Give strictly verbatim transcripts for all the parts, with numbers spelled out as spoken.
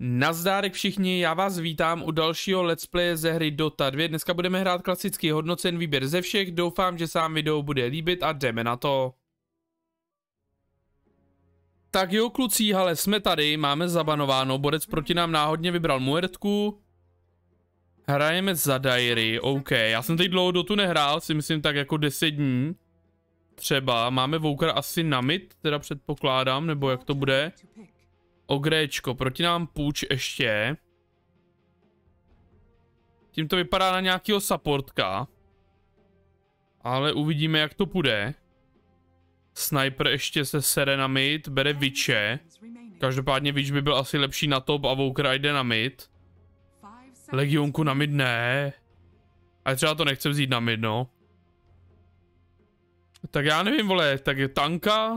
Nazdárek všichni, já vás vítám u dalšího let's playe ze hry Dota dva. Dneska budeme hrát klasický hodnocen výběr ze všech, doufám, že se vám video bude líbit a jdeme na to. Tak jo kluci, ale jsme tady, máme zabanováno, borec proti nám náhodně vybral muertku. Hrajeme za Diary, OK, já jsem teď dlouho Dotu nehrál, si myslím tak jako deset dní. Třeba, máme Vokera asi na mid, teda předpokládám, nebo jak to bude. Ogréčko, proti nám půjč ještě. Tím to vypadá na nějakého supportka. Ale uvidíme, jak to půjde. Sniper ještě se sere na mid, bere Witche. Každopádně Witch by byl asi lepší na top a Voker jde na mid. Legionku na mid ne. Ale třeba to nechce vzít na mid, no. Tak já nevím, vole, tak je tanka.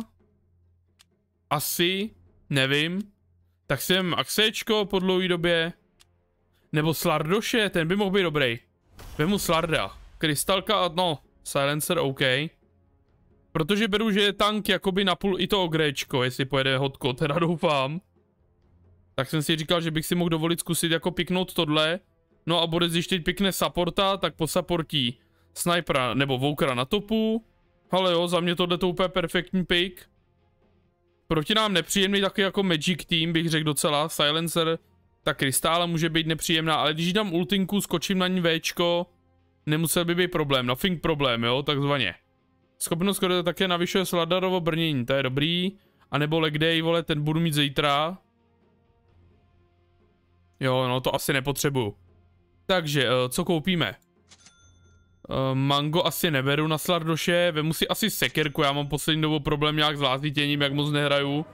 Asi, nevím. Tak jsem Axečko po dlouhé době. Nebo Slardoše, ten by mohl být dobrý. Vemu Slarda. Krystalka, no, Silencer, OK. Protože beru, že je tank jakoby napůl i to ogréčko, jestli pojede hodko, teda doufám. Tak jsem si říkal, že bych si mohl dovolit zkusit jako piknout tohle. No a borec, když teď pikne supporta, tak po supportí snipera nebo Vokera na topu. Ale jo, za mě tohle to úplně perfektní pick. Proti nám nepříjemný taky jako Magic Team, bych řekl docela. Silencer, ta Krystála může být nepříjemná, ale když dám ultinku, skočím na ní Včko, nemusel by být problém, nothing problém, jo, takzvaně. Schopnost skoro také navyšuje Sladarovo brnění, to je dobrý. A nebo leg day, vole, ten budu mít zítra. Jo, no to asi nepotřebuju. Takže, co koupíme? Mango asi neberu na Slardoše, vemu si asi sekerku, já mám poslední dobou problém nějak s lázítěním, jak moc nehraju.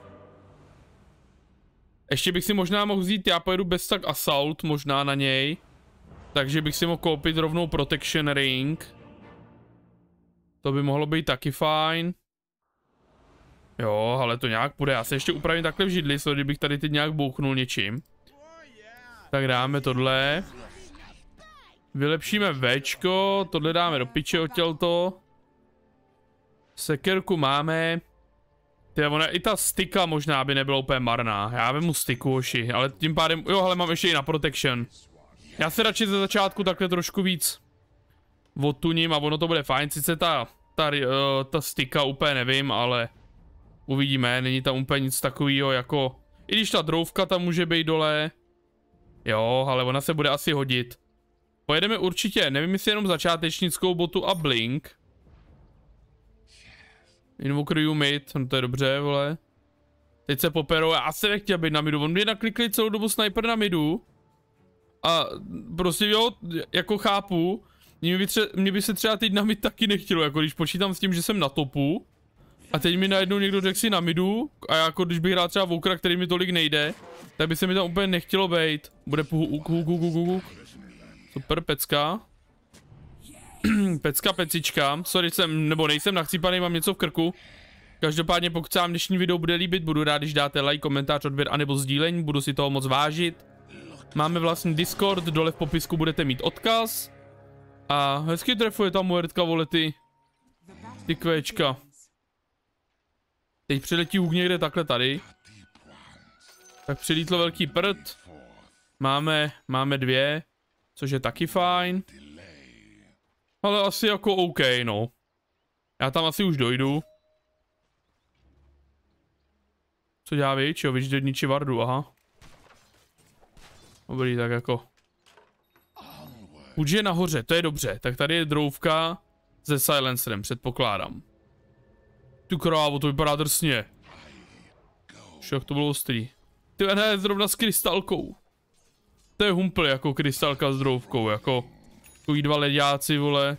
Ještě bych si možná mohl vzít, já pojedu bez tak Assault možná na něj. Takže bych si mohl koupit rovnou Protection Ring. To by mohlo být taky fajn. Jo, ale to nějak půjde, já se ještě upravím takhle v židli, so kdybych tady teď nějak bouchnul něčím. Tak dáme tohle. Vylepšíme Včko, tohle dáme do piče odtělto. Sekerku máme. Tyhle, ona, i ta stika možná by nebyla úplně marná. Já vemu stiku, oši, ale tím pádem, jo, ale mám ještě i na protection. Já se radši ze začátku takhle trošku víc odtuním a ono to bude fajn. Sice ta, ta, uh, ta stika úplně nevím, ale uvidíme, není tam úplně nic takového jako, i když ta drouvka tam může být dole. Jo, ale ona se bude asi hodit. Pojedeme určitě, nevím jestli jenom začátečnickou botu a blink. Invoker mid, no to je dobře, vole. Teď se poperou, já jsem nechtěl být na midu, on mě naklikli celou dobu sniper na midu. A prostě jo, jako chápu, mě by, tře mě by se třeba teď na mid taky nechtělo, jako když počítám s tím, že jsem na topu. A teď mi najednou někdo řekl si na midu, a jako když bych hrál třeba Vokera, který mi tolik nejde, tak by se mi tam úplně nechtělo bejt. Bude puk, puk, puk, puk, puk. Super, pecka. Pecka, pecička. Sorry, jsem, nebo nejsem nachcípaný, mám něco v krku. Každopádně pokud se vám dnešní video bude líbit, budu rád, když dáte like, komentář, odběr anebo sdílení, budu si toho moc vážit. Máme vlastní Discord, dole v popisku budete mít odkaz. A hezky trefuje ta muertka, vole, ty, ty kvéčka. Teď přiletí huk někde takhle tady. Tak přilítlo velký prd. Máme, máme dvě. Což je taky fajn. Ale asi jako OK, no. Já tam asi už dojdu. Co dělá Witch? Jo, Witch jde ničí vardu, aha. Dobrý, tak jako. Půjč je nahoře, to je dobře. Tak tady je drouvka se silencerem, předpokládám. Tu krávu, to vypadá drsně. Však to bylo ostrý. Ty ne, zrovna s krystalkou. To je humpl jako krystalka s drouvkou, jako takový dva leďáci, vole.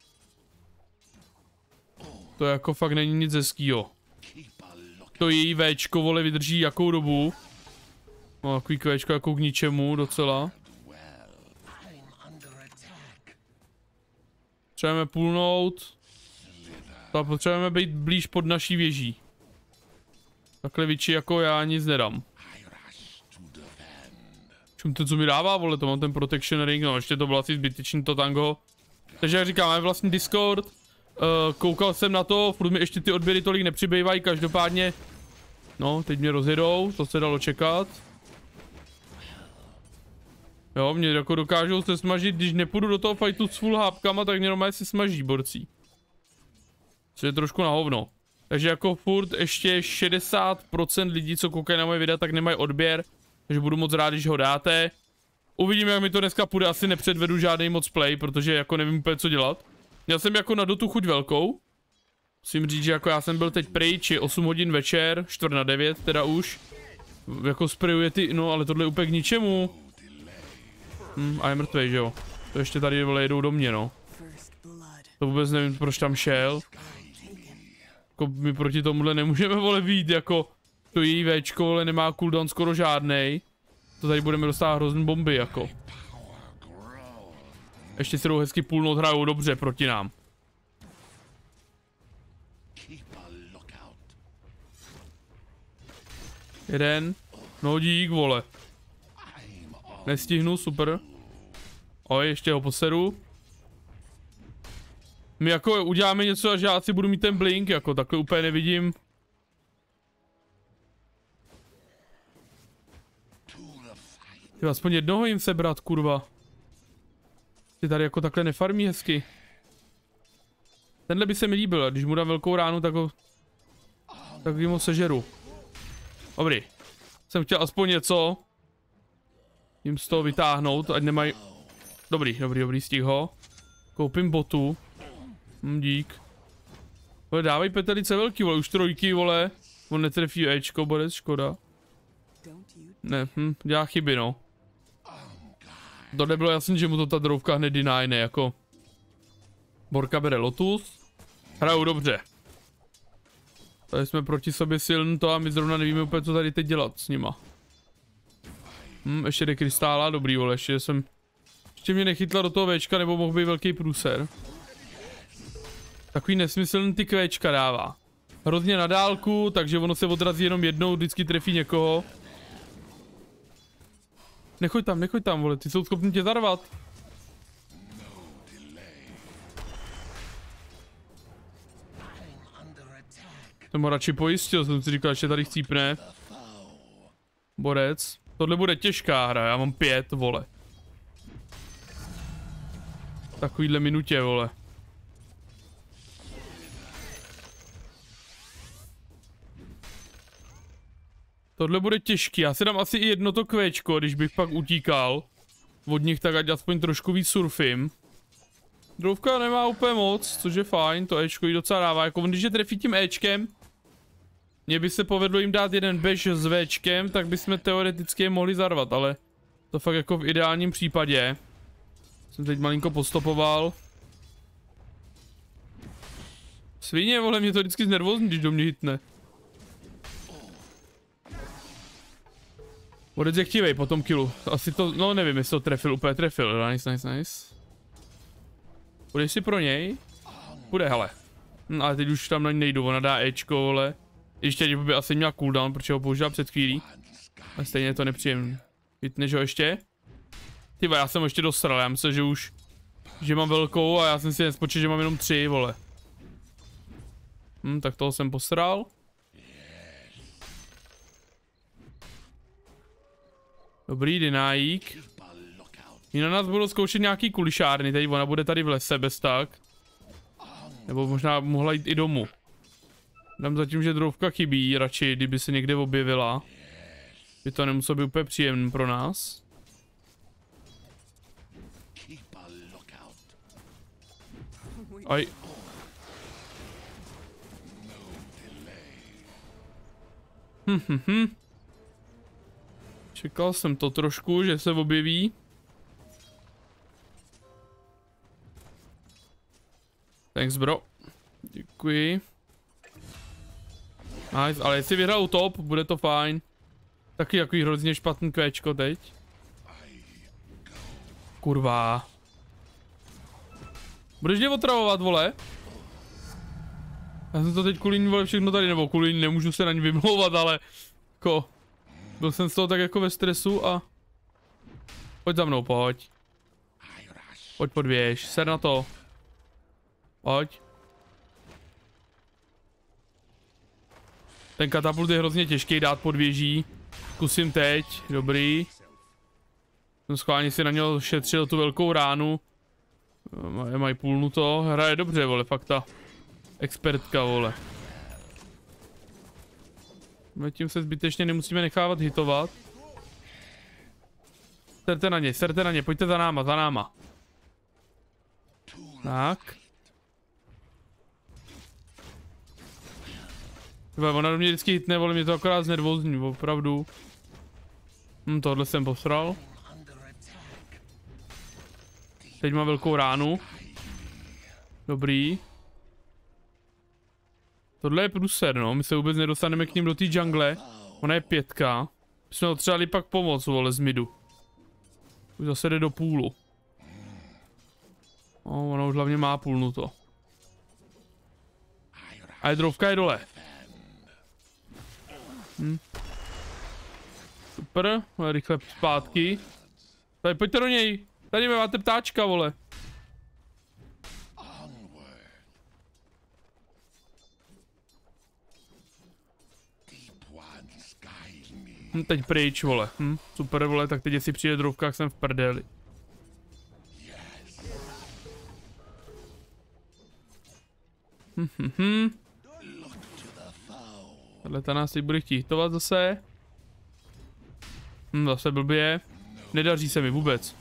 To jako fakt není nic hezkýho. To její Včko, vole, vydrží jakou dobu. No, takový Včko jako k ničemu docela. Potřebujeme půlnout. A potřebujeme být blíž pod naší věží. Takhle Viči jako já nic nedám. Čum to, co mi dává, vole, to mám ten protection ring, no ještě to bylo asi zbytečný to tango. Takže jak říkám, máme vlastní Discord, uh, koukal jsem na to, furt mi ještě ty odběry tolik nepřibývají, každopádně No, teď mě rozjedou, to se dalo čekat. Jo, mě jako dokážou se smažit, když nepůjdu do toho fightu s full hápkama, tak mě normálně se smaží borcí. Což je trošku na hovno. Takže jako furt ještě šedesát procent lidí, co koukají na moje videa, tak nemají odběr. Takže budu moc rád, když ho dáte. Uvidíme, jak mi to dneska půjde, asi nepředvedu žádný moc play, protože jako nevím úplně co dělat. Měl jsem jako na Dotu chuť velkou. Musím říct, že jako já jsem byl teď pryč, je osm hodin večer, čtvrt na devět teda už. Jako sprayuje ty, no ale tohle je úplně k ničemu. Hm, a je mrtvej, že jo. To ještě tady vole jedou do mě, no. To vůbec nevím, proč tam šel. Jako my proti tomuhle nemůžeme vole vyjít, jako to její Včko, vole nemá cooldown skoro žádnej. To tady budeme dostávat hrozný bomby, jako. Ještě si jdou hezky půl noc, hrajou dobře proti nám. Jeden. No dík, vole. Nestihnu, super. Oj, ještě ho poseru. My jako uděláme něco, až já asi budu mít ten blink, jako takhle úplně nevidím. Ty aspoň jednoho jim sebrat, kurva. Ty tady jako takhle nefarmí hezky. Tenhle by se mi líbil, když mu dám velkou ránu, tak ho... Tak jim ho sežeru. Dobrý. Jsem chtěl aspoň něco jim z toho vytáhnout, ať nemají... Dobrý, dobrý, dobrý, stih ho. Koupím botu. Hm, dík. Vole, dávají petelice velký, vole, už trojky, vole. On netrefí Ečko, borec, škoda. Ne, hm, dělá chyby, no. To nebylo jasný, že mu to ta drovka hned denyne, jako. Borka bere Lotus. Hrajou dobře. Tady jsme proti sobě silní to a my zrovna nevíme úplně, co tady teď dělat s nima. Hm, ještě jde krystála, dobrý, vole, ještě jsem... Ještě mě nechytla do toho Včka, nebo mohl být velký průser. Takový nesmyslný ty Kvéčka dává. Hrozně na dálku, takže ono se odrazí jenom jednou, vždycky trefí někoho. Nechoď tam, nechoď tam, vole, ty jsou schopni tě zarvat. Jsem ho radši pojistil, jsem si říkal, že tady chcípne. Borec. Tohle bude těžká hra, já mám pět, vole. Takovýhle minutě, vole. Tohle bude těžký, já si dám asi i jedno to kvéčko, když bych pak utíkal od nich, tak ať aspoň trošku víc surfím. Drovka nemá úplně moc, což je fajn, to Ečko jí docela dává, jako když je trefí tím Ečkem, mně by se povedlo jim dát jeden bež s Včkem, tak bychom teoreticky je mohli zarvat, ale to fakt jako v ideálním případě. Jsem teď malinko postopoval. Svině, vole, mě to vždycky znervózní, když do mě hitne. Bodec je chtivej po tom killu. Asi to, no nevím, jestli to trefil, úplně trefil. Nice, nice, nice. Půjdeš si pro něj? Půjde, hele. No, ale teď už tam na ní nejdu, ona dá Ečko, vole. Ještě teď by asi měla cooldown, protože ho použila před chvílí. Ale stejně je to nepříjemné. Hitneš ho ještě? Tyba, já jsem ho ještě dostal, já myslím, že už... Že mám velkou a já jsem si nespočil, že mám jenom tři, vole. Hm, tak toho jsem posral. Dobrý, dynájík. I na nás budou zkoušet nějaký kulišárny, teď ona bude tady v lese bez tak. Nebo možná mohla jít i domů. Dám zatím, že drovka chybí, radši, kdyby se někde objevila. By to nemuselo být úplně příjemné pro nás. Aj. Hm, hm, hm. Čekal jsem to trošku, že se objeví. Thanks, bro. Děkuji. Nice, ale jestli vyhrál top, bude to fajn. Taky takový hrozně špatný kvéčko teď. Kurva. Budeš mě otravovat, vole? Já jsem to teď kvůli ní, vole, všechno tady, nebo kvůli ní, nemůžu se na ní vymlouvat, ale... Jako... Byl jsem z toho tak jako ve stresu a... Pojď za mnou, pojď. Pojď podvěž, ser na to. Pojď. Ten katapult je hrozně těžký dát pod věží. Zkusím teď, dobrý. Jsem schválně si na něho šetřil tu velkou ránu. Mají maj půlnuto. Hraje dobře, vole, fakt ta expertka, vole. My tím se zbytečně nemusíme nechávat hitovat. Serte na ně, serte na ně, pojďte za náma, za náma. Tak. Ona do mě vždycky hitne, vole, mě to akorát znervózní, opravdu. Hm, tohle jsem posral. Teď má velkou ránu. Dobrý. Tohle je průser, no, my se vůbec nedostaneme k ním do té jungle. Ona je pětka. My jsme potřebovali pak pomoc, vole, z midu. Už zase jde do půlu. O, ona už hlavně má půlnuto. A jedrovka je dole. Hm. Super, rychle zpátky. Tady, pojďte do něj. Tady máte ptáčka, vole. Hm, teď pryč, vole. Hm, super, vole, tak teď jestli přijde drovka, jak jsem v prdeli. Hm, hm, hm. Tahle ta nás teď bude chtít hitovat zase. Hm, zase blbě. Nedaří se mi vůbec.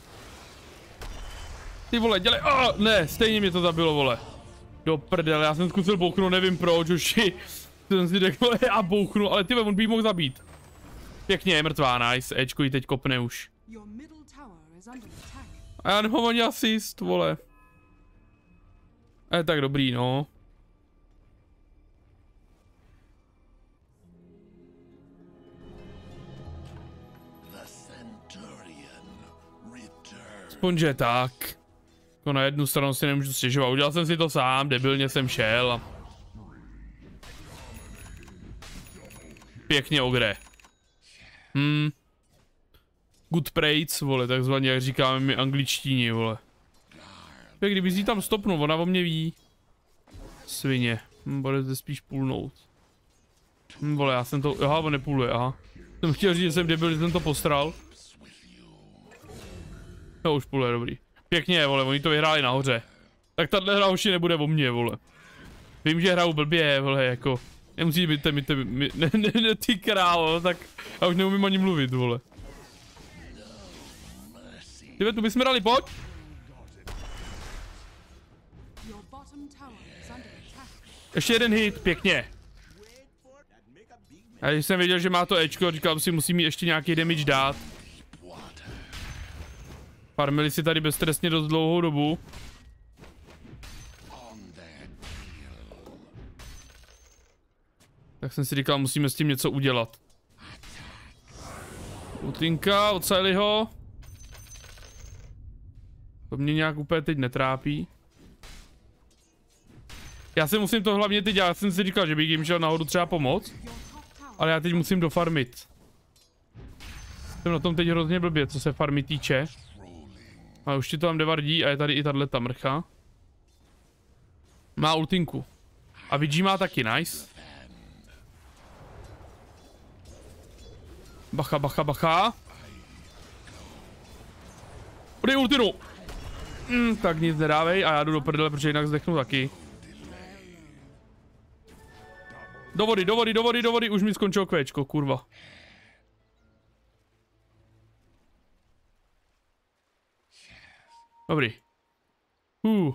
Ty vole, dělej, oh, ne, stejně mě to zabilo, vole. Do prdele, já jsem zkusil bouchnout, nevím proč, už jsem si řekl, já bouchnu, ale ty on by jí mohl zabít. Pěkně, je mrtvá, nice, Ečko ji teď kopne už. A já nemám ani asist, vole. Je tak dobrý, no. Aspoň tak. Jako na jednu stranu si nemůžu stěžovat. Udělal jsem si to sám, debilně jsem šel. Pěkně ogre. Hmm. Good prates, vole, takzvaně, jak říkáme my angličtíni, vole. Tak kdyby si tam stopnul, ona o mě ví. Svině. Hm, bude zde spíš půlnout. Hm, vole, já jsem to, aha, on nepůluje, aha. Jsem chtěl říct, že jsem debil, že jsem to postral. No už půl je dobrý. Pěkně, vole, oni to vyhráli nahoře. Tak tahle hra už nebude o mně, vole. Vím, že hraju blbě, vole, jako. Nemusí být mi, mi, mi, ne, ne, ne, ty králo, tak já už neumím ani mluvit, vole. Tyve, tu bychom dali, pojď. Ještě jeden hit, pěkně. A když jsem věděl, že má to Ečko, říkal si, musím jí ještě nějaký damage dát. Farmili si tady beztrestně dost dlouhou dobu. Tak jsem si říkal, musíme s tím něco udělat. Utinka, oceli ho. To mě nějak úplně teď netrápí. Já si musím to hlavně teď, já jsem si říkal, že bych jim šel nahoru třeba pomoct. Ale já teď musím dofarmit. Jsem na tom teď hrozně blbě, co se farmy týče. A už ti to tam devardí a je tady i tato mrcha. Má ultinku. A Vidži má taky, nice. Bacha, bacha, bacha. Podej ultinu. Mm, tak nic nedávej a já jdu do prdele, protože jinak zdechnu taky. Do vody, do vody, do vody, do vody, už mi skončilo kvéčko, kurva. Dobrý. Uh.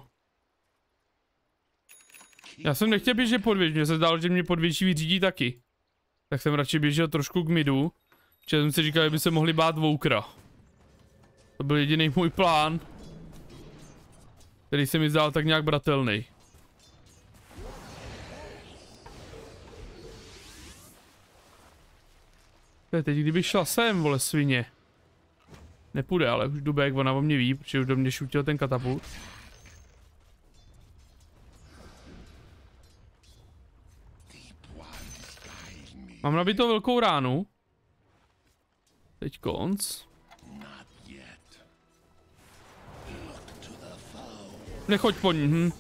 Já jsem nechtěl běžet pod věž, mně se zdálo, že mě pod věží vyřídí taky. Tak jsem radši běžel trošku k midu. Protože jsem si říkal, že by se mohli bát Vokera. To byl jediný můj plán. Který se mi zdál tak nějak bratelný. Teď kdyby šla sem, vole, svině. Nepůjde, ale už jdu jak ona o mě ví, protože už do mě šutil ten katapult. Mám nabitou velkou ránu. Teď konc. Nechoď po ní, hm.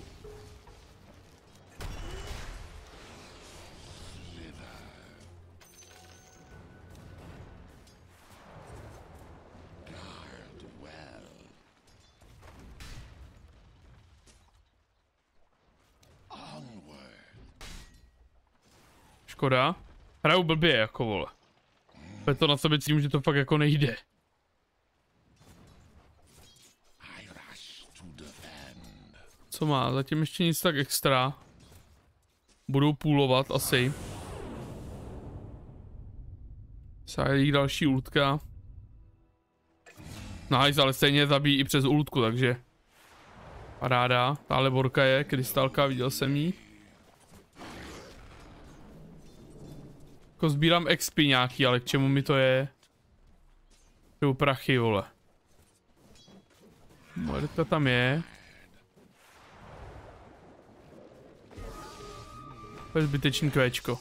škoda. Hraju blbě jako vole. Je to na sobě cítím, že to fakt jako nejde. Co má? Zatím ještě nic tak extra. Budou půlovat asi. Sajlík další útka. Nice, ale stejně zabíjí i přes últku, takže paráda. Tahle borka je, krystalka, viděl jsem jí. Jako sbírám X P nějaký, ale k čemu mi to je? Jsou prachy, vole. Muerta tam je. To je zbytečný kvéčko.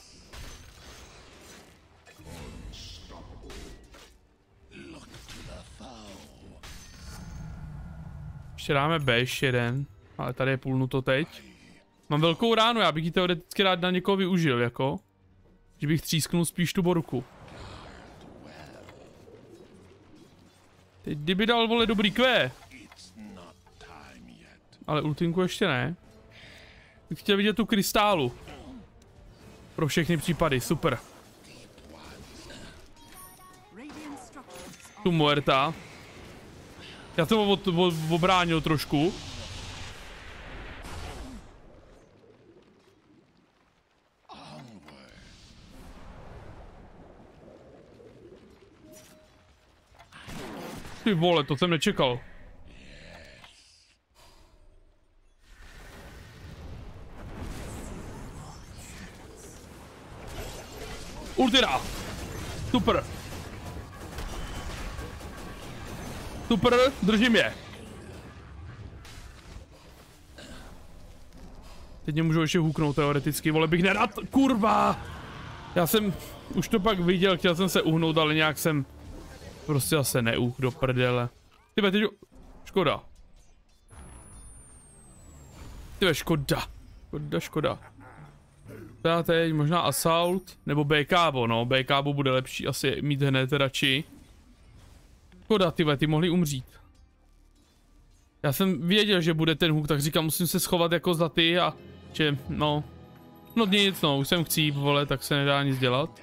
Ještě dáme B ještě jeden, ale tady je půlnuto teď. Mám velkou ránu, já bych ji teoreticky rád na někoho využil, jako. Že bych třísknul spíš tu borku. Teď kdyby dal, vole, dobrý Q. Ale ultinku ještě ne. Bych chtěl vidět tu krystálu. Pro všechny případy, super. Tu Muerta. Já jsem ho od, od, obránil trošku. Ty vole, to jsem nečekal. Ultira! Super! Super, držím je. Teď mě můžu ještě huknout teoreticky, vole bych nerad, kurva! Já jsem už to pak viděl, chtěl jsem se uhnout, ale nějak jsem prostě zase neuch do prdele. Tyve, teď... Škoda. Tyve, škoda. Škoda, škoda. Já teď možná Assault, nebo B K B, no, B K B bude lepší asi mít hned radši. Škoda, tyve, ty mohli umřít. Já jsem věděl, že bude ten hook, tak říkám, musím se schovat jako za ty a... Že, no... No nic, no, už jsem chcíp, vole, tak se nedá nic dělat.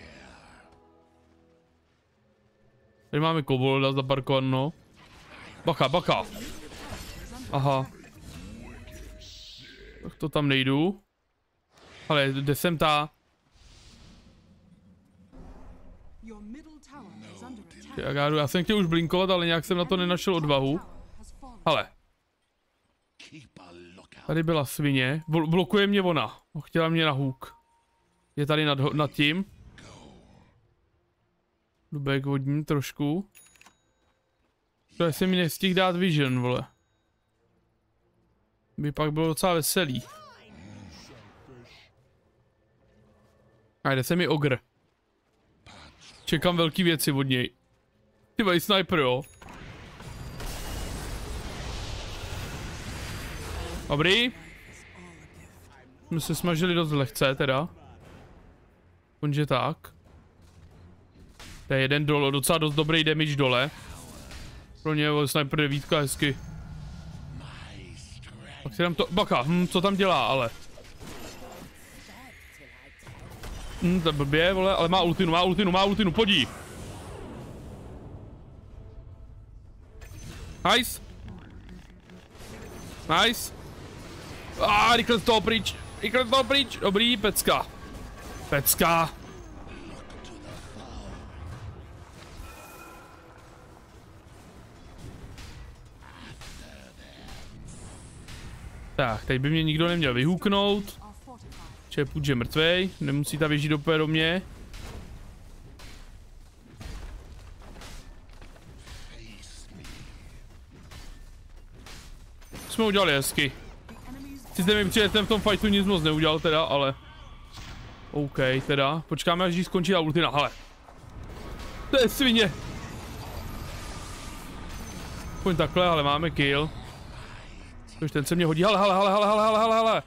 Tady máme kobolda zaparkovanou. Bacha, bacha. Aha. Tak to tam nejdu. Ale kde jsem ta? Já, já jsem chtěl už blinkovat, ale nějak jsem na to nenašel odvahu. Ale. Tady byla svině. Bl blokuje mě ona. Chtěla mě na hůk. Je tady nad, nad tím. Dubek vodní trošku. To se mi nestihl dát vision, vole. By pak bylo docela veselý. A jde se mi ogr. Čekám velký věci od něj. Ty vej, sniper, jo. Dobrý. Jsme se smažili dost lehce, teda. Konže tak. To je jeden dole, docela dost dobrý damage dole. Pro ně je sniper devítka hezky. Pak si dám to, baka, hm, co tam dělá, ale. Hm, to je blbě, vole, ale má ultinu, má ultinu, má ultinu, podí. Nice. Nice. A ah, rychle z toho pryč, rychle z toho pryč, dobrý, pecka. Pecka. Tak, teď by mě nikdo neměl vyhuknout. Čeput, že mrtvej, nemusí ta věží dopět do mě. Jsme udělali hezky. Sice mi přijde, jsem v tom fightu nic moc neudělal teda, ale... OK, teda, počkáme, až jí skončí ta ultina, hele. To je svině. Pojď takhle, ale máme kill. Už ten se mě hodí, hele, hele, hele, hele, hele, hele, hele.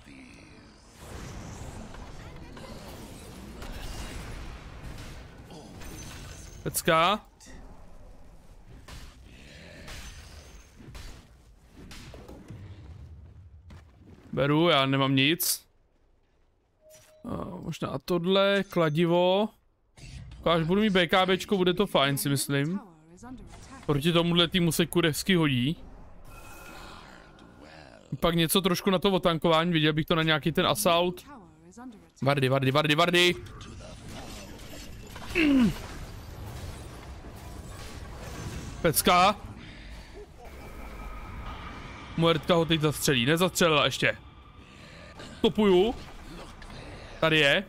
Pecka. Beru, já nemám nic. Uh, možná tohle, kladivo. Až budu mít BKBčko, bude to fajn, si myslím. Proti tomuhle týmu se kurevsky hodí. Pak něco trošku na to otankování, viděl bych to na nějaký ten assault. Vardy, vardy, vardy, vardy. Mm. Pecka. Muertka ho teď zastřelí, nezastřelila ještě. Topuju. Tady je.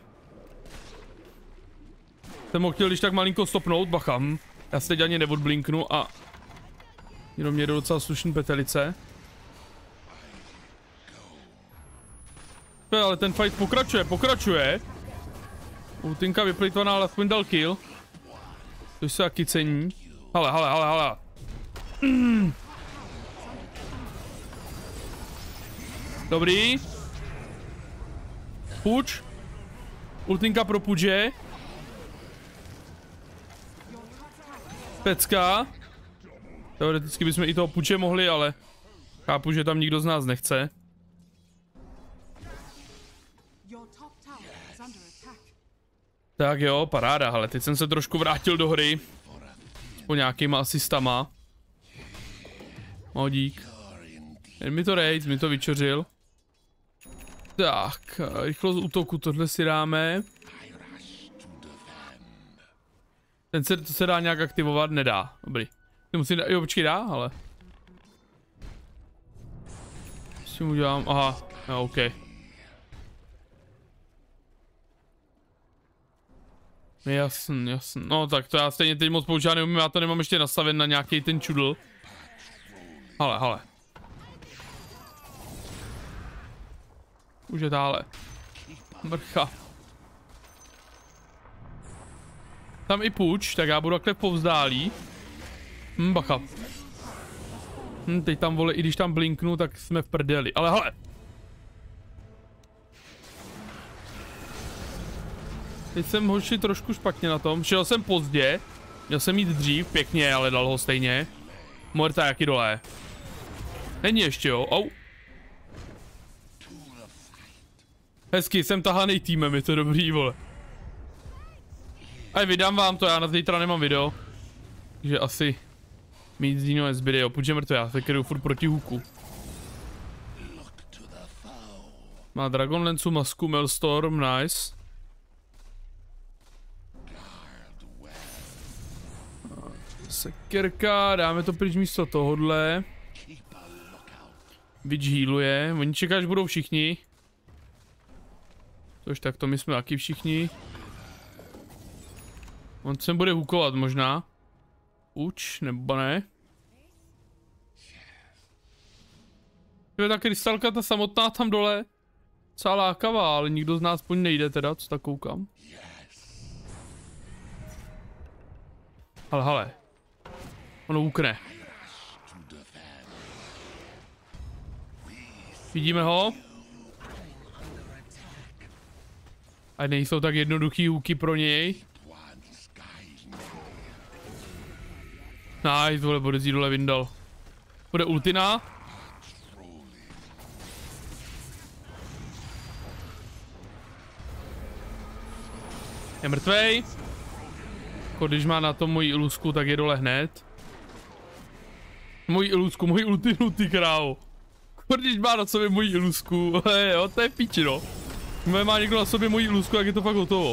Jsem ho chtěl když tak malinko stopnout, bacha. Já se teď ani neodblinknu a... Jenom mě do docela slušný petelice. Ale ten fight pokračuje, pokračuje. Ultinka vyplýtvaná, ale aspoň dal kill. Což se taky cení. Hele, hele, hele, hele. Mm. Dobrý. Puč. Ultinka pro Pudže. Pecka. Teoreticky bychom i toho Pudže mohli, ale chápu, že tam nikdo z nás nechce. Tak jo, paráda, ale teď jsem se trošku vrátil do hry. Po nějakýma asistama. O, dík. Jen mi to raid, mi to vyčořil. Tak, rychlost útoku, tohle si dáme. Ten se, to se dá nějak aktivovat, nedá, dobrý. To musím dát, jo, počkej, dá, ale. S tím udělám, aha, no, ok. Jasn, jasn, no tak to já stejně teď moc používat neumím, já to nemám ještě nastaven na nějaký ten čudl. Hele, hele. Už je dále. Mrcha. Tam i půjč, tak já budu takhle povzdálí. Hm, bacha. Hm, teď tam vole, i když tam blinknu, tak jsme v prdeli, ale hele. Teď jsem hoši trošku špatně na tom, šel jsem pozdě. Měl jsem jít dřív, pěkně, ale dal ho stejně. Muerta jaký dole. Není ještě jo, au. Hezky, jsem tahanej týmem, je to dobrý, vole. A vydám vám to, já na zítra nemám video. Takže asi mít z jiného nezbyde, jo, půjde mrtvé, já se kryju furt proti hůku. Má Dragonlance'u masku, Maelstorm, nice. Sekerka, dáme to pryč místo tohodle. Witch healuje, oni čekají, až budou všichni. Což tak to my jsme taky všichni. On sem bude hukovat možná. Uč, nebo ne? Je ta krystalka, ta samotná tam dole. Celá lákavá, ale nikdo z nás po ní nejde teda, co tak koukám. Ale, hele. Ono ukne. Vidíme ho. A nejsou tak jednoduchý hůky pro něj. Nice, vole, bude zjí dole vyndal. Bude ultina. Je mrtvej. Jako když má na to moji ilusku, tak je dole hned. Moji ilusku, moji ultinu, ty krávo. Když má na sobě moji ilusku, jo, to je píči, no. Má někdo na sobě moji ilusku, jak je to fakt hotovo.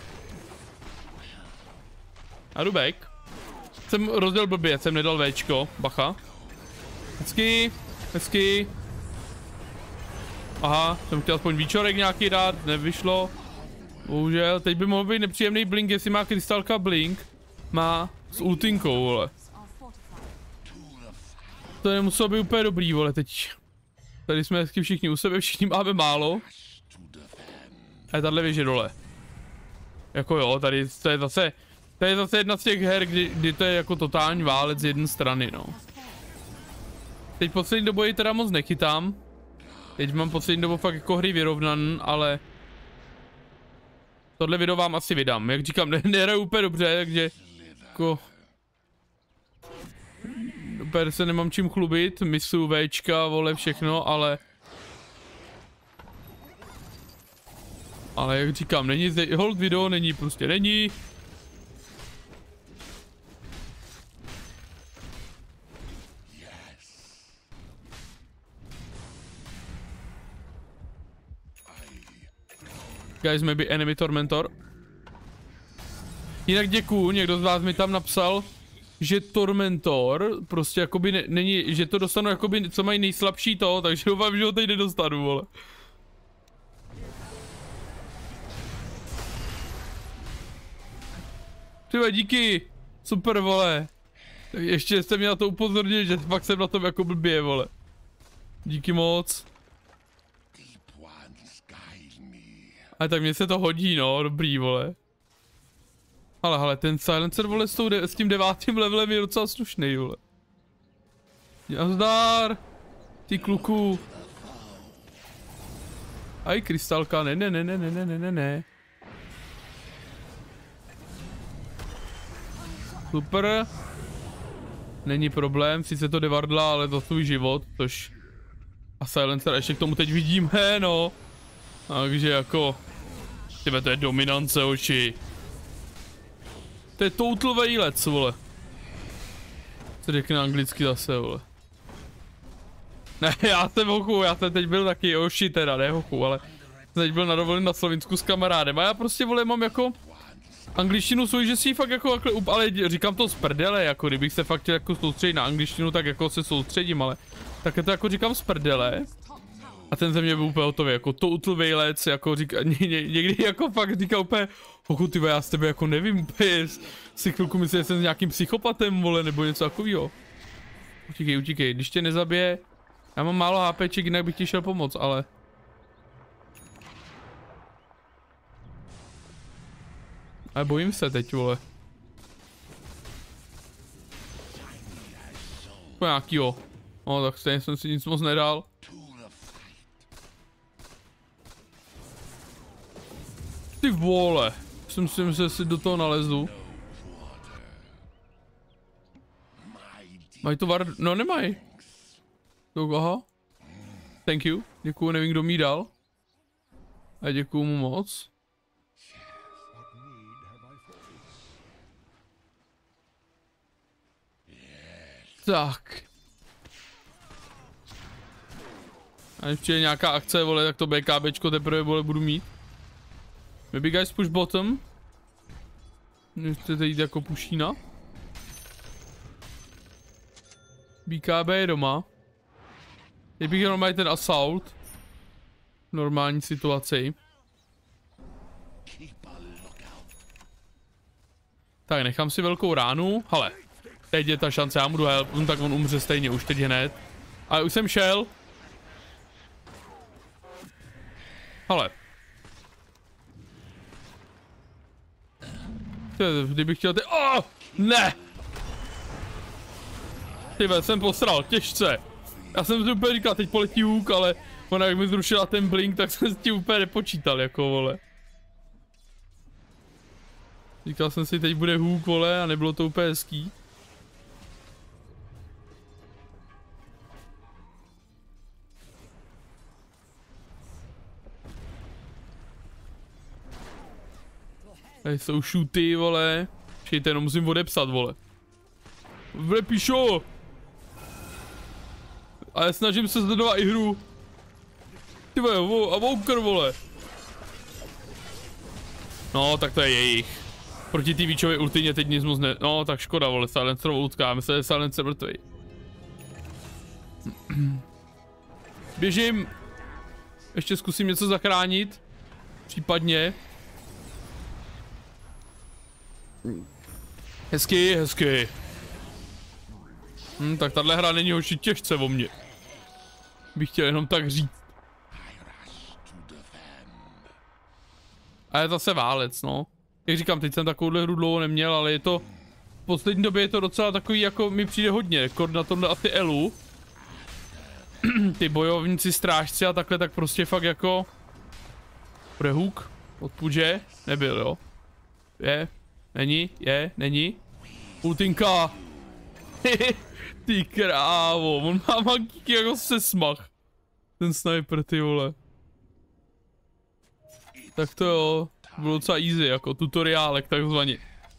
A jdu back. Jsem rozděl blbě, jsem nedal Včko, bacha. Hezky, hezky. Aha, jsem chtěl aspoň výčorek nějaký dát, nevyšlo. Bohužel, teď by mohl být nepříjemný blink, jestli má krystalka blink. Má s ultinkou, vole. To nemuselo být úplně dobrý, vole, teď. Tady jsme hezky všichni u sebe, všichni máme málo. A je tahle věže dole. Jako jo, tady to je zase, to je zase jedna z těch her, kdy, kdy to je jako totální válec z jedné strany, no. Teď poslední dobu ji teda moc nechytám. Teď mám poslední dobu fakt jako hry vyrovnaný, ale... Tohle video vám asi vydám, jak říkám, ne, nehraju úplně dobře, takže... Jako... Úplně se nemám čím chlubit, misu, Včka, vole, všechno, ale... Ale jak říkám, není zde, hold video není, prostě není. Guys, maybe enemy tormentor. Jinak děkuju, někdo z vás mi tam napsal, že tormentor prostě jakoby ne, není, že to dostanu jakoby, co mají nejslabší to, takže doufám, že ho teď nedostanu, vole. Třeba díky, super, vole. Tak ještě jste mě na to upozornili, že fakt jsem na tom jako blbě, vole. Díky moc. Ale tak mně se to hodí, no, dobrý, vole. Ale, ale ten silencer, vole, s, de s tím devátým levelem je docela slušný, vole. Nazdar! Ty kluku. Aj, krystalka, ne, ne, ne, ne, ne, ne, ne, ne. Super. Není problém, sice to devardla, ale to svůj život, tož... A silencer ještě k tomu teď vidíme, no. Takže jako... Tybe, to je dominance, oči. To je total vejlec, vole. Co řekne anglicky zase, vole. Ne, já jsem hochu, já jsem teď byl taky oši teda, ne hochu, ale... Teď byl na dovolený na Slovinsku s kamarádem a já prostě, vole, mám jako... Angličtinu svůj, že si ji fakt jako, ale říkám to z prdele, jako kdybych se fakt chtěl jako soustředit na angličtinu, tak jako se soustředím, ale... Tak to jako říkám z prdele. A ten ze mě byl úplně hotový, jako total vejlec, jako říká, ně, ně, někdy jako fakt říká úplně, pokud ty já z tebe jako nevím úplně, si chvilku myslím, že jsem s nějakým psychopatem, vole, nebo něco takového. Utíkej, utíkej, když tě nezabije, já mám málo HPček, jinak bych ti šel pomoct, ale... Ale bojím se teď, vole. Po nějakýho. No tak stejně jsem si nic moc nedal. Ty vole. Jsem si myslel, že si do toho nalezu. Mají to var... No nemají. To, aha. Thank you. Děkuju, nevím, kdo mi dal. A děkuju mu moc. Tak. A když přijde nějaká akce, vole, tak to BKBčko teprve, vole, budu mít. Maybe guys push bottom. Chcete jít jako pušína. B K B je doma. Teď bych jenom mají ten assault. Normální situaci. Tak nechám si velkou ránu. Hele. Teď je ta šance, já mu jdu help, tak on umře stejně už teď hned. Ale už jsem šel. Hele. Kdybych chtěl ty... Oh! Ne! Tyve, jsem posral, těžce. Já jsem si úplně říkal, teď poletí hůk, ale ona jak mi zrušila ten blink, tak jsem si tím úplně nepočítal, jako vole. Říkal jsem si, teď bude hůk, vole, a nebylo to úplně hezký. Tady jsou šuty, vole. Počkejte, jenom musím odepsat, vole. Vle, píšo! A já snažím se sledovat i hru. Ty vole, a Walker, vole. No, tak to je jejich. Proti té Witchově ultině teď nic moc ne... No, tak škoda, vole, Silencerovou ultka, myslím, že Silencer mrtvej. Běžím. Ještě zkusím něco zachránit. Případně. Hezky, hezky. Hm, tak tahle hra není hoši těžce o mě. Bych chtěl jenom tak říct. A je zase válec, no. Jak říkám, teď jsem takovouhle hru dlouho neměl, ale je to... V poslední době je to docela takový, jako mi přijde hodně. Kor na tomhle asi Elu. Ty bojovníci, strážci a takhle, tak prostě fakt jako... Prehuk od Pudže nebyl, jo. Je, není, je, není. Ultinka. Ty krávo, on má magíky jako se smach. Ten sniper, ty vole. Tak to jo, bylo docela easy, jako tutoriálek takzvaně.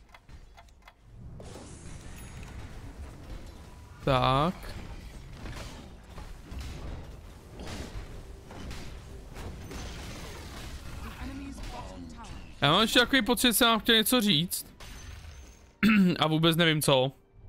Tak. Já mám ještě takový pocit, že jsem vám chtěl něco říct. A vůbec nevím co.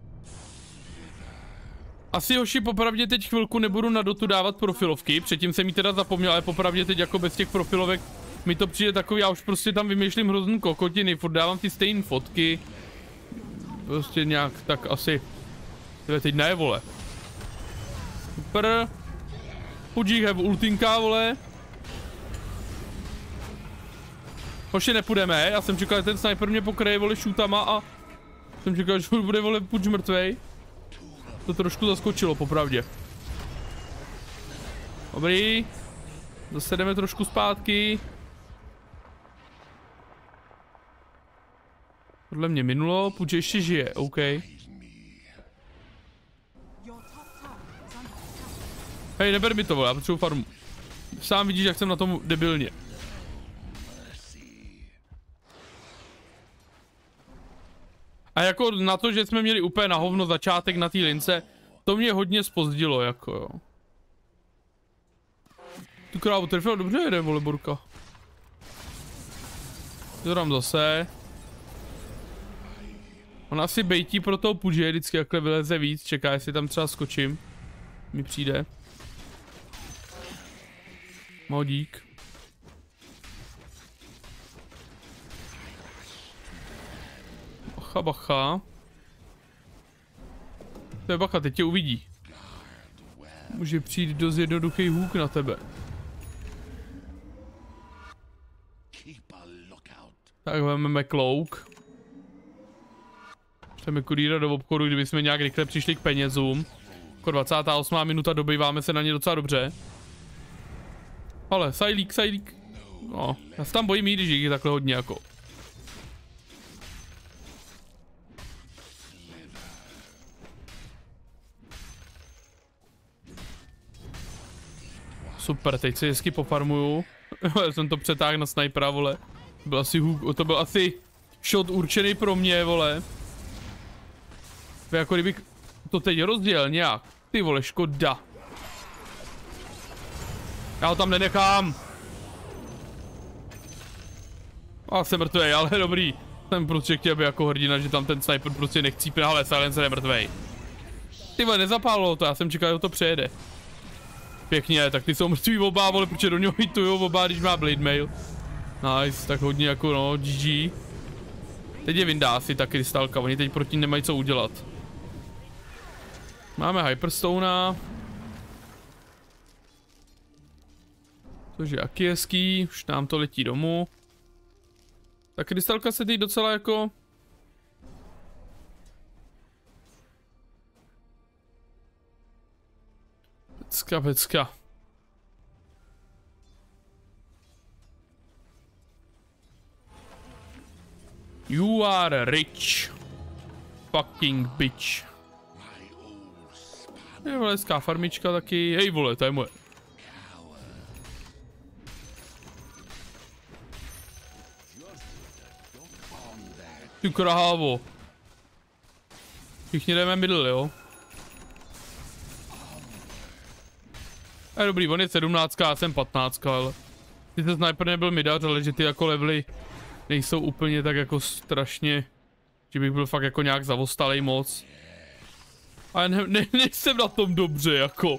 Asi hoši popravdě teď chvilku nebudu na dotu dávat profilovky, předtím jsem jí teda zapomněl, ale popravdě teď jako bez těch profilovek mi to přijde takový, já už prostě tam vymýšlím hrozný kokotiny, furt dávám ty stejné fotky. Prostě nějak tak asi. Tebe teď ne, vole. Super. Pudžík have ultinka, vole. Hoši nepůjdeme, já jsem čekal, že ten sniper mě pokryje, vole, šutama a jsem čekal, že bude, vole, Pudž mrtvej. To trošku zaskočilo, popravdě. Dobrý. Zase jdeme trošku zpátky. Podle mě minulo, Pudž ještě žije, OK. Hej, neber mi to, vole, já potřebuji farmu. Sám vidíš, jak jsem na tom debilně. A jako na to, že jsme měli úplně na hovno začátek na té lince, to mě hodně zpozdilo, jako jo. Tu krávu trefil, dobře jede, vole, Borka. To dám zase. On asi bejtí pro toho Pudže, vždycky jakhle vyleze víc, čeká, jestli tam třeba skočím. Mi přijde. Modík. Bacha, bacha. To je bacha, teď tě uvidí. Může přijít dost jednoduchý hůk na tebe. Tak vezmeme klouk. Jdeme kurýra do obchodu, kdyby jsme nějak rychle přišli k penězům. Jako dvacátá osmá minuta, dobýváme se na ně docela dobře. Ale, sajlík, sajlík. No, já se tam bojím jít, když jich je takhle hodně jako. Super, teď se hezky pofarmuju. Já jsem to přetáhl na snajpera, vole. To byl asi huk, to byl asi shot určený pro mě, vole. Jako kdybych to teď rozdělil nějak. Ty vole, škoda. Já ho tam nenechám. A jsem mrtvej, ale dobrý. Jsem prostě chtěl být jako hrdina, že tam ten sniper prostě nechcípne, ale Silencer je mrtvej. Ty vole, nezapálilo to, já jsem čekal, že to přejede. Pěkně, tak ty jsou mrtví oba, vole, protože do něho hitujou oba, když má Blade Mail. Nice, tak hodně jako no, G G. Teď je vyndá asi ta krystalka, oni teď proti nemají co udělat. Máme Hyperstona. Což je jaký hezký, už nám to letí domů. Ta krystalka se teď docela jako... Pecka, pecka. You are rich. Fucking bitch. Je vole, hezká farmička taky. Hej vole, to je moje. Ty krávo. Všichni jdeme middle, jo? Je dobrý, on je sedmnáct, já jsem patnáct, ale... Ty ten sniper nebyl midař, ale že ty jako levely nejsou úplně tak jako strašně... Že bych byl fakt jako nějak zavostalej moc. Ale ne, ne, nejsem na tom dobře, jako.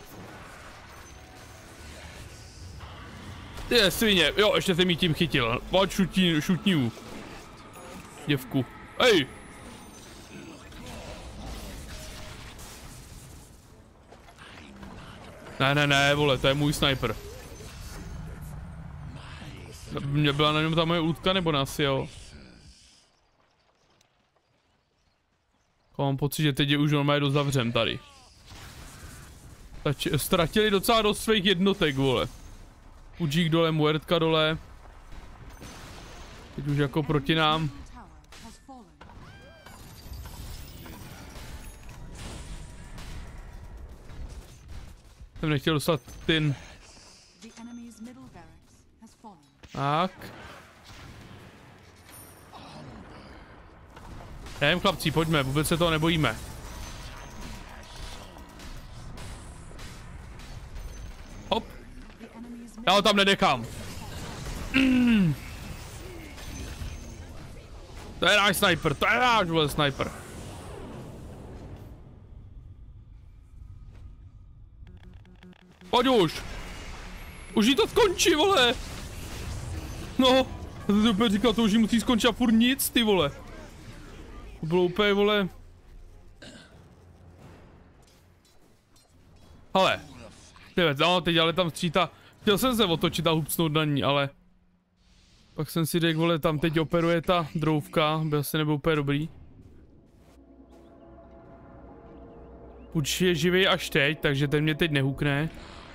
Ty je svině, jo, ještě jsem jí tím chytil. Pojď šutí, šutniu. Děvku. Hej! Ne, ne, ne, vole, to je můj sniper. Mě byla na něm ta moje útka, nebo nás, jo? Mám pocit, že teď je už normálně dozavřem tady. Tač, ztratili docela dost svých jednotek, vole. Pudžík dole, Muertka dole. Teď už jako proti nám. Jsem nechtěl dostat ten. Tak. Nevím, chlapci, pojďme, vůbec se toho nebojíme. Hop. Já ho tam nenechám. Mm. To je náš sniper, to je náš vole sniper. Pojď už. Už jí to skončí, vole. No, já jsem si úplně říkal, to už jí musí skončit a furt nic, ty vole. To bylo úplně, vole. Hele. Tyvec, no, teď ale tam stříta. Chtěl jsem se otočit a hupsnout na ní, ale... Pak jsem si řekl, vole, tam teď operuje ta drouvka, by asi nebyl úplně dobrý. Puč je živý až teď, takže ten mě teď nehukne.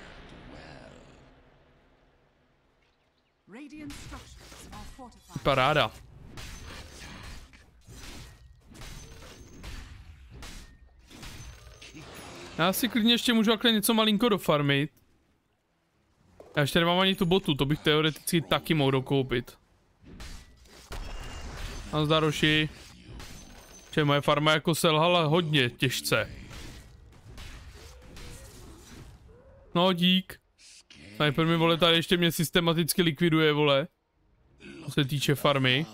Paráda. Já si klidně ještě můžu takhle něco malinko dofarmit. Já ještě nemám ani tu botu, to bych teoreticky taky mohl dokoupit. Nazdar, Roši. Že moje farma jako selhala hodně těžce. No dík. Sniper mi, vole, tady ještě mě systematicky likviduje, vole. Co se týče farmy.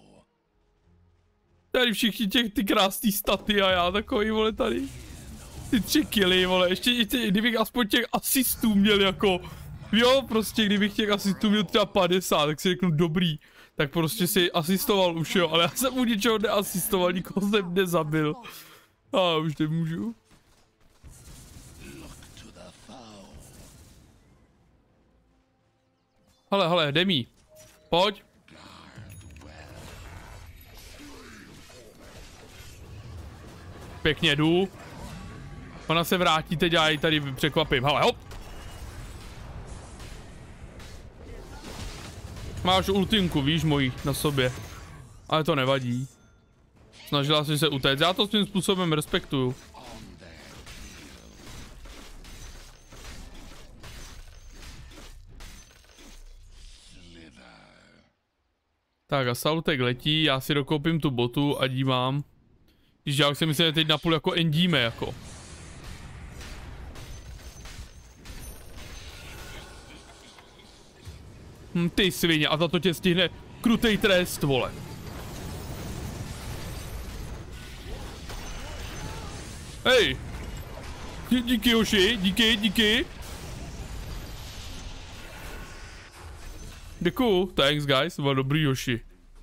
Tady všichni těch ty krásný staty a já takový, vole, tady. Ty tři killy, vole, ještě, ještě kdybych aspoň těch asistů měl jako... Jo, prostě kdybych těch asistů měl třeba padesát, tak si řeknu dobrý. Tak prostě si asistoval už, jo, ale já jsem mu ničeho neasistoval, nikoho jsem nezabil. A už nemůžu. Hele, hele, Demi. Pojď. Pěkně jdu. Ona se vrátí, teď já ji tady překvapím. Hele, hop. Máš ultinku, víš, mojí na sobě. Ale to nevadí. Snažila si se utéct. Já to svým způsobem respektuju. Tak a Salutek letí, já si dokoupím tu botu a dívám. Když já si myslím, že teď napůl jako endíme jako. Hm, ty svině, a za to tě stihne krutej trest, vole. Hej! Díky, Joši, díky, díky. Děkuju, thanks guys, byl dobrý, Joši.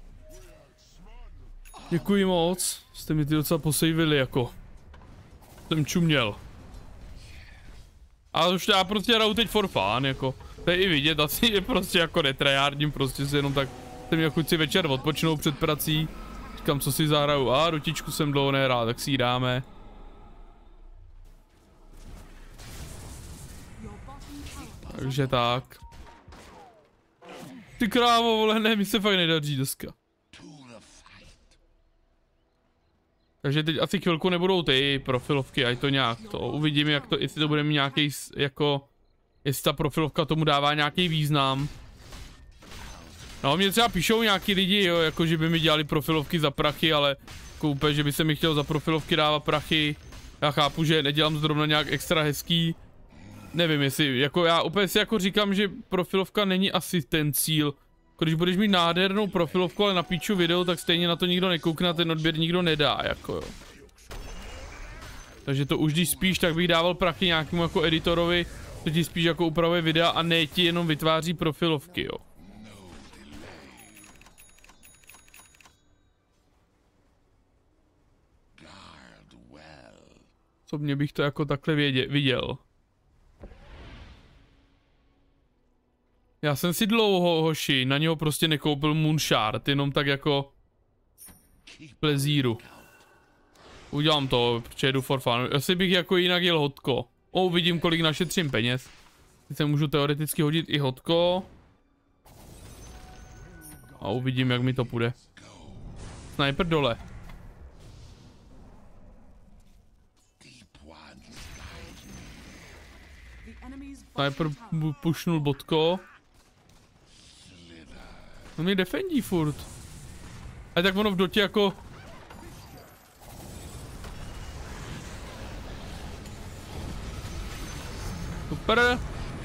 Děkuji moc, jste mi ty docela posejvili jako. Jsem čuměl. A už já prostě hraju teď for fun, jako. To je i vidět, asi je prostě jako netryhardím, prostě si jenom tak jsem jako chci večer odpočnout před prací. Říkám, co si zahraju, a rutičku jsem dlouho nehrál, tak si ji dáme. Takže tak. Ty krávo, vole, ne, mi se fakt nedaří dneska. Takže teď asi chvilku nebudou ty profilovky, ať to nějak to uvidíme, jak to, jestli to bude mít nějaký, jako, jestli ta profilovka tomu dává nějaký význam. No, mě třeba píšou nějaký lidi, jo, jako že by mi dělali profilovky za prachy, ale jako úplně, že by se mi chtěl za profilovky dávat prachy. Já chápu, že nedělám zrovna nějak extra hezký. Nevím, jestli, jako já úplně si jako říkám, že profilovka není asi ten cíl. Když budeš mít nádhernou profilovku, ale na píču video, tak stejně na to nikdo nekoukne a ten odběr nikdo nedá, jako jo. Takže to už když spíš, tak bych dával prachy nějakému jako editorovi, to ti spíš jako upravuje videa a ne ti jenom vytváří profilovky, jo. Co mě bych to jako takhle věděl, viděl. Já jsem si dlouho, hoši, na něho prostě nekoupil Moonshard, jenom tak jako plezíru. Udělám to, protože jdu for fun. Asi bych jako jinak jel hodko. O, uvidím, kolik našetřím peněz. Teď se můžu teoreticky hodit i hodko. A uvidím, jak mi to půjde. Sniper dole. Sniper pušnul botko. On mě defendí furt. A tak ono v dotě jako... Super.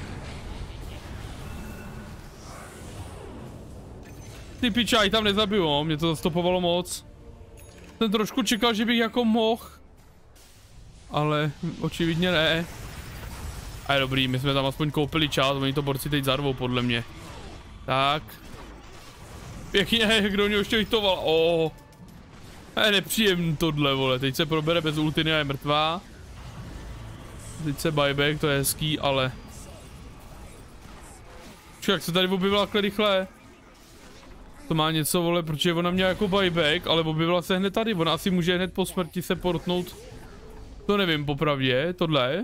Ty pičaj, tam nezabiju, no. Mě to zastopovalo moc. Jsem trošku čekal, že bych jako mohl. Ale očividně ne. A je dobrý, my jsme tam aspoň koupili čas, oni to borci teď zarvou podle mě. Tak. Pěkně, kdo mě ještě hitoval, oh. Je nepříjemný tohle, vole, teď se probere bez ultiny a je mrtvá. Teď se buyback, to je hezký, ale... Čo, jak se tady objevila takhle rychle? To má něco, vole, protože ona měla jako buyback, ale objevila se hned tady, ona asi může hned po smrti se portnout. To nevím, popravdě, tohle.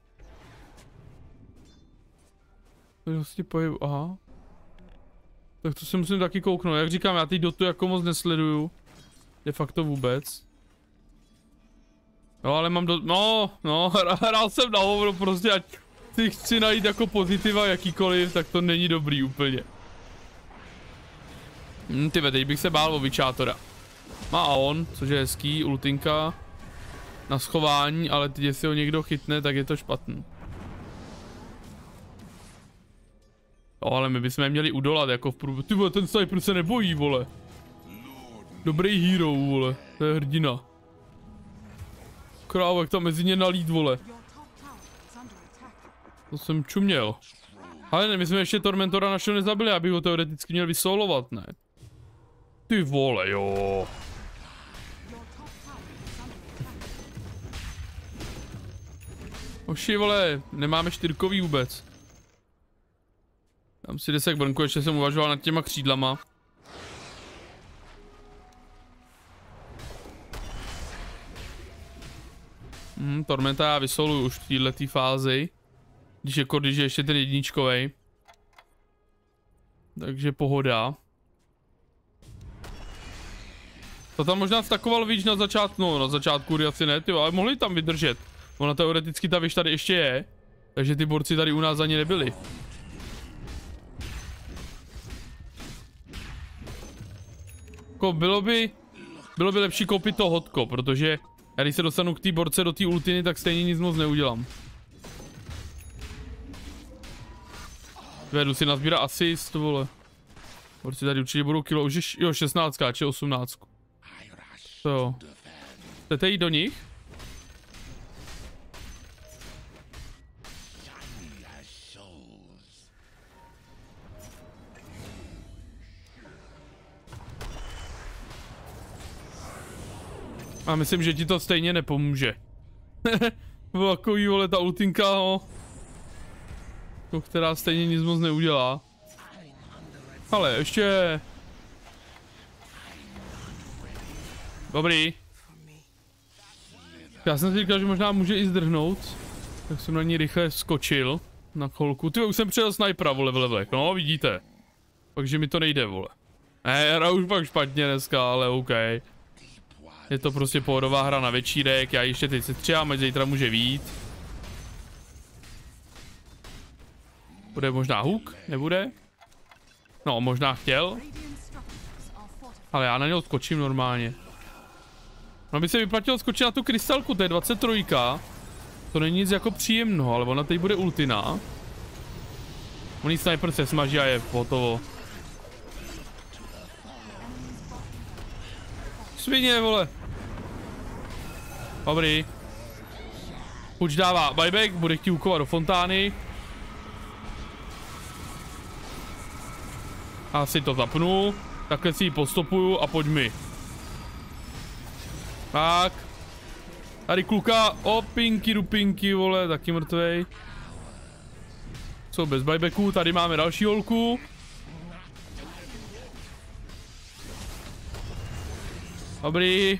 To je vlastně pojevu, aha. Tak to si musím taky kouknout, jak říkám, já teď dotu jako moc nesleduju. De facto vůbec. No ale mám do... No, no, hrál jsem na hovno prostě, ať si chci najít jako pozitiva jakýkoliv, tak to není dobrý úplně. Hm, tyve, teď bych se bál o Witchátora. Má on, což je hezký, ultinka. Na schování, ale teď jestli ho někdo chytne, tak je to špatný. No, ale my bychom je měli udolat jako v průběhu. Ty vole, ten sniper se nebojí, vole. Dobrý hero, vole. To je hrdina. Krávo, jak tam mezi ně nalít, vole. To jsem čuměl. Ale ne, my jsme ještě Tormentora našeho nezabili, abych ho teoreticky měl vysolovat, ne? Ty vole, jo. Oši, vole, nemáme čtyřkový vůbec. Dám si desek brnku, ještě jsem uvažoval nad těma křídlama. Hmm, Tormenta já vysoluju už v této fázi. Když jako, když je ještě ten jedničkovej. Takže pohoda. To tam možná stakoval víc na začátku, no na začátku asi ne, tyjo, ale mohli tam vydržet. Ona teoreticky ta věž tady ještě je. Takže ty borci tady u nás ani nebyli. Jako bylo by, bylo by lepší koupit to hotko, protože já když se dostanu k té borce do té ultiny, tak stejně nic moc neudělám. Vedu si nazbírá asist, vole. Borci tady určitě budou kilo, už jo, šestnáct či osmnáct. To jo. Chcete jít do nich? A myslím, že ti to stejně nepomůže. Bylo takový, vole, ta ultinka, no. To, která stejně nic moc neudělá. Ale ještě... Dobrý. Já jsem si říkal, že možná může i zdrhnout. Tak jsem na ní rychle skočil. Na chvilku. Ty už jsem přijel snajpera, vole, v levelech. No, vidíte. Takže mi to nejde, vole. Ne, hra už pak špatně dneska, ale OK. Je to prostě pohodová hra na večírek, já ještě teď se stříhám, ať zítra může vyjít. Bude možná hook? Nebude? No, možná chtěl. Ale já na něho skočím normálně. No by se vyplatilo skočit na tu krystalku, to je dvacet tři. To není nic jako příjemného, ale ona teď bude ultina. Oný sniper se smaží a je hotovo. Svině, vole. Dobrý. Puč dává buyback, bude chtít úkovat do fontány. Asi to zapnu. Takhle si ji postupuju a pojď mi. Tak. Tady kluka, o pinky dupinky, vole, taky mrtvej. Jsou bez buybacku, tady máme další holku. Dobrý.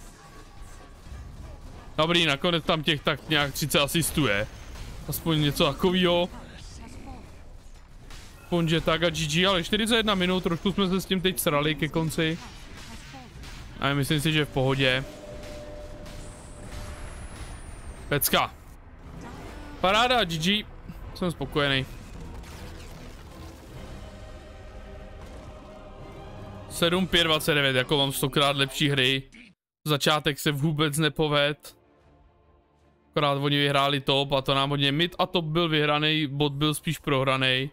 Dobrý, nakonec tam těch tak nějak třicet asistů je. Aspoň něco takovýho. Aspoň že tak a G G, ale čtyřicet jedna minut, trošku jsme se s tím teď srali ke konci. A myslím si, že v pohodě. Pecka. Paráda, G G. Jsem spokojený. sedm pět dvacet devět, jako mám stokrát lepší hry. Začátek se vůbec nepoved. Akorát oni vyhráli top a to nám hodně mid a top byl vyhraný, bot byl spíš prohraný.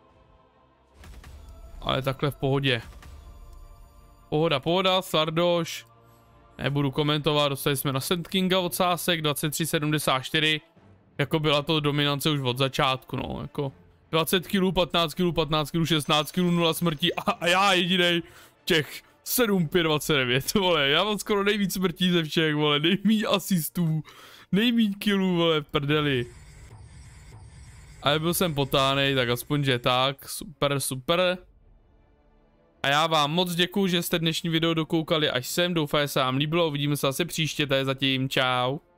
Ale takhle v pohodě. Pohoda, pohoda, Slardoš. Nebudu komentovat, dostali jsme na Sand Kinga od sásek dvacet tři sedmdesát čtyři. Jako byla to dominance už od začátku, no, jako dvacet kilů, patnáct kilů, patnáct kilů, šestnáct kilů, nula smrtí a, a já jedinej těch sedm pět dvacet devět, vole, já mám skoro nejvíc smrtí ze všech, vole, nejmíň asistů, nejmíň kilů, vole, v prdeli. Ale byl jsem potánej, tak aspoň že tak, super, super. A já vám moc děkuju, že jste dnešní video dokoukali až sem, doufám, že se vám líbilo, uvidíme se zase příště, to je zatím, čau.